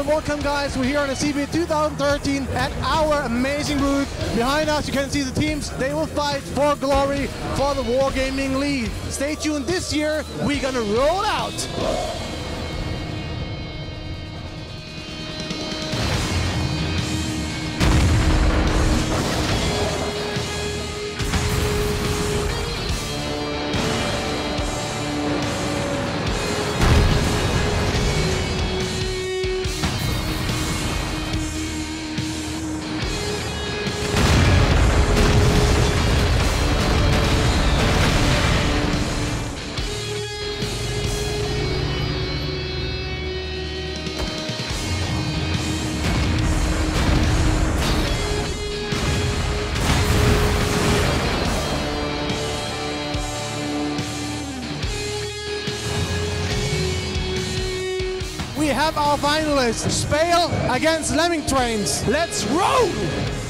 and welcome guys. We're here on the CeBIT 2013 at our amazing booth. Behind us you can see the teams. They will fight for glory for the Wargaming League. Stay tuned, this year we're gonna roll out. We have our finalists, Spale against Lemming Trains. Let's roll!